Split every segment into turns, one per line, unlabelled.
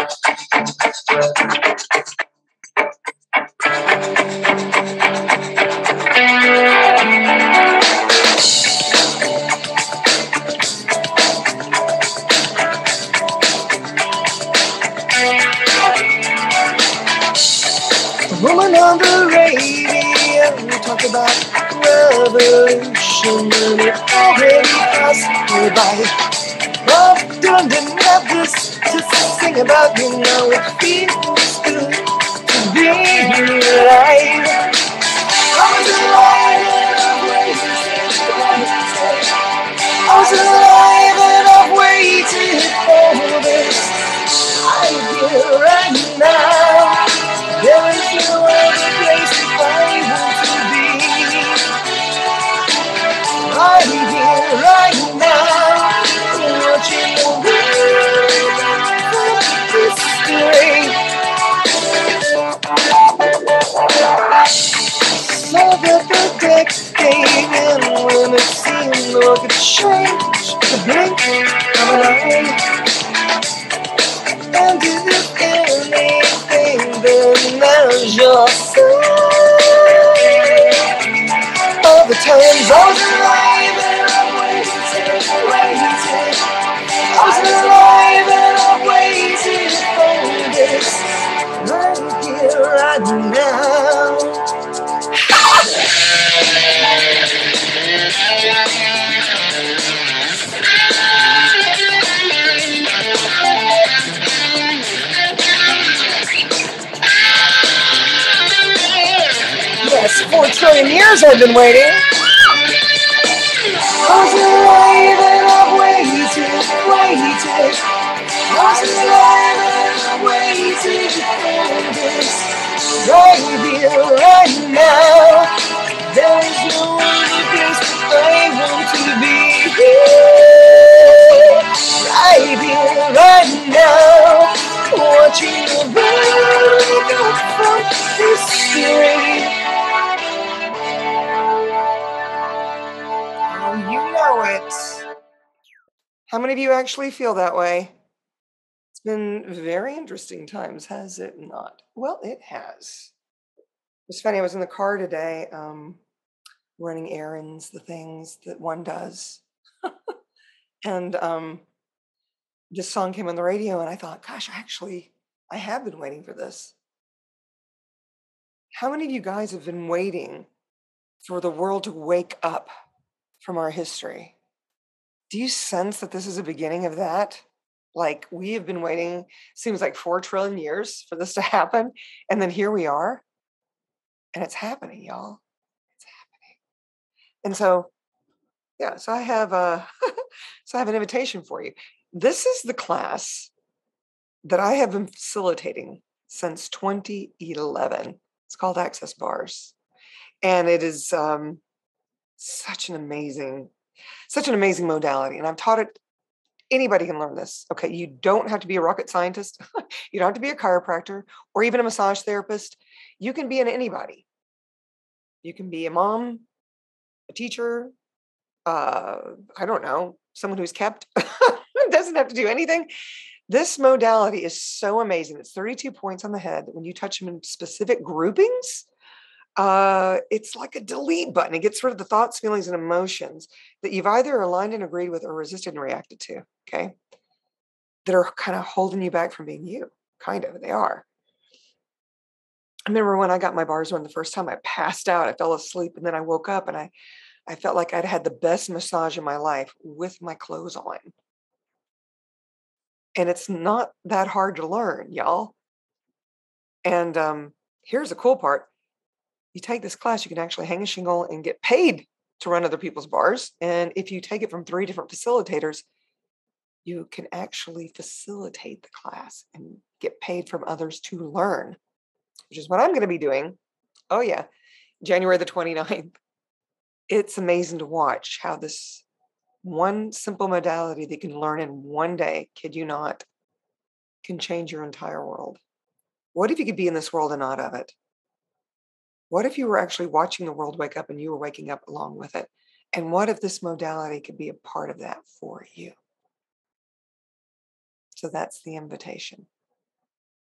Woman on the radio talk about revolution and it already passed me by. Bob Dylan didn't have this to sing about, you know it feels good to be alive. I was alive and I've waited. I was alive and I've waited for this. I'm here right now. There is no other place I want to be. Right here, right now, watching the world of history. So that the decade and when it seemed like a change, the blink of an eye. And if anything, then now's your sign. All the times I was alive and I waited. I was alive and I waited for this. Right here, right now. Yes, 4 trillion years I've been waiting. I was alive and I've waited. I was alive and I've waited for this. Right here, right now. There is no other place I want to be. Right here, right now. Watching the world go from history. You know it. How many of you actually feel that way? It's been very interesting times, has it not? Well, it has. It's funny, I was in the car today, running errands, the things that one does. And this song came on the radio and I thought, gosh, I have been waiting for this. How many of you guys have been waiting for the world to wake up from our history? Do you sense that this is a beginning of that? Like we have been waiting, seems like 4 trillion years for this to happen. And then here we are. And it's happening, y'all. It's happening. And so, yeah, so I have an invitation for you. This is the class that I have been facilitating since 2011. It's called Access Bars. And it is such an amazing modality. And I've taught it, anybody can learn this. Okay, you don't have to be a rocket scientist. You don't have to be a chiropractor or even a massage therapist. You can be an anybody. You can be a mom, a teacher, I don't know, someone who's kept, doesn't have to do anything. This modality is so amazing. It's 32 points on the head. When you touch them in specific groupings, it's like a delete button. It gets rid of the thoughts, feelings, and emotions that you've either aligned and agreed with or resisted and reacted to, okay? That are kind of holding you back from being you. Kind of, they are. I remember when I got my bars on the first time, I passed out, I fell asleep, and then I woke up and I felt like I'd had the best massage in my life with my clothes on. And it's not that hard to learn, y'all. And here's the cool part. You take this class, you can actually hang a shingle and get paid to run other people's bars. And if you take it from 3 different facilitators, you can actually facilitate the class and get paid from others to learn, which is what I'm going to be doing. Oh, yeah. January the 29th. It's amazing to watch how this one simple modality that you can learn in one day, kid you not, can change your entire world. What if you could be in this world and not of it? What if you were actually watching the world wake up and you were waking up along with it? And what if this modality could be a part of that for you? So that's the invitation.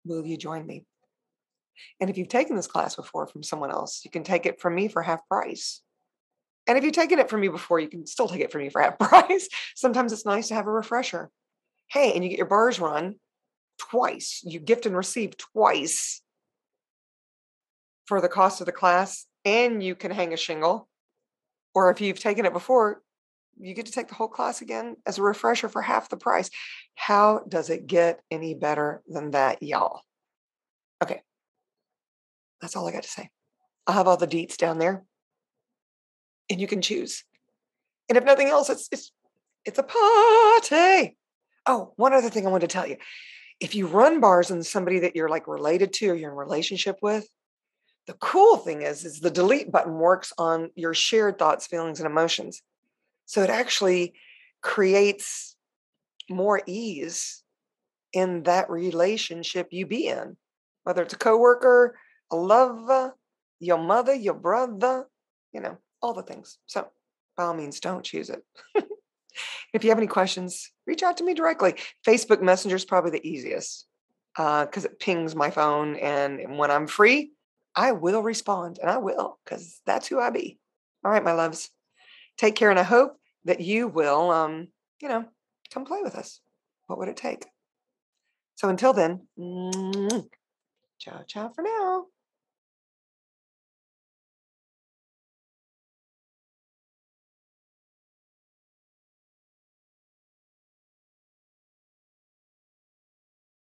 Will you join me? And if you've taken this class before from someone else, you can take it from me for half price. And if you've taken it from me before, you can still take it from me for half price. Sometimes it's nice to have a refresher. Hey, and you get your bars run twice. You gift and receive twice for the cost of the class, and you can hang a shingle. Or if you've taken it before, you get to take the whole class again as a refresher for half the price. How does it get any better than that, y'all? Okay, that's all I got to say. I'll have all the deets down there, and you can choose. And if nothing else, it's a party. Oh, one other thing I wanted to tell you. If you run bars on somebody that you're like related to or you're in a relationship with, the cool thing is the delete button works on your shared thoughts, feelings, and emotions. So it actually creates more ease in that relationship you be in, whether it's a coworker, a lover, your mother, your brother, all the things. So by all means, don't choose it. If you have any questions, reach out to me directly. Facebook Messenger is probably the easiest because it pings my phone. And when I'm free, I will respond, and I will, because that's who I be. All right, my loves. Take care. And I hope that you will, come play with us. What would it take? So until then, ciao, ciao for now.